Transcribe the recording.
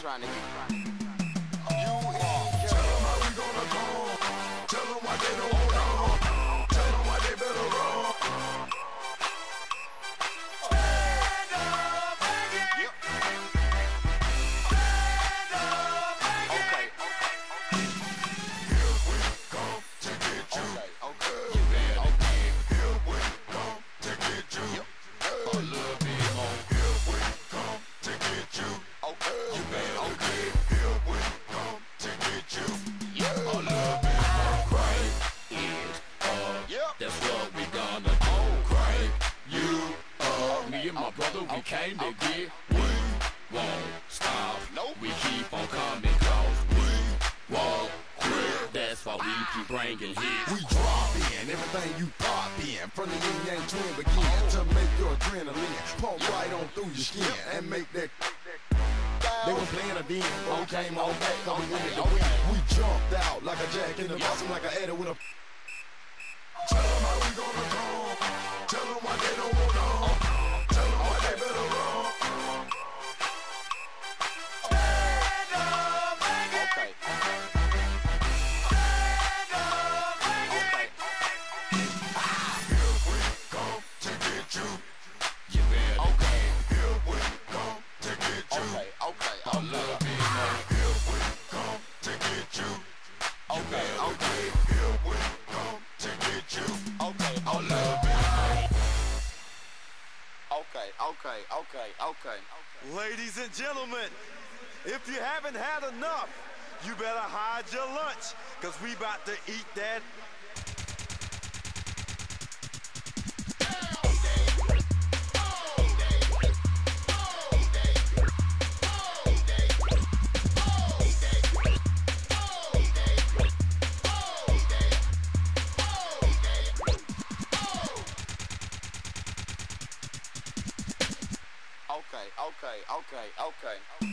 trying to get. Tell them how we gonna come. Tell them why they don't want on. Tell them why they better run. Stand up, make it. Yep. Stand up, make it. Okay. Here we come to get you. Okay. You better get. Here we come to get you. Yep. A little bit more. Here we come to get you. Okay. You better Okay. get. Here we come to get you. Yep. A little bit more. Crank it up. Yep. That's what we gonna do. Crank you up. Me and my brother, we came to get. We won't stop. Nope. We keep on coming close. We won't quit. That's why we keep bringing hits. We drop in, everything you pop in. From the yin yang twin begin to make your adrenaline pump right on through your skin and make that. They were playing a then, but we came on back, cause we wanted to win. We jumped out like a jack in the box, like an adder with a. Tell them how we gonna come. Tell them why they don't want on. Tell them why they better run. Stand up, make it. Okay. Stand up, make it. Here we come to get you. You better Okay. Here we come to get you. Okay. Okay. a little bit more. Here we come to get you. Okay. Okay. Here we come to get you. Okay. A little bit more. Okay. Okay. Okay. Okay. Ladies and gentlemen, if you haven't had enough, you better hide your lunch, because we about to eat that. Okay. Okay. Okay. Okay.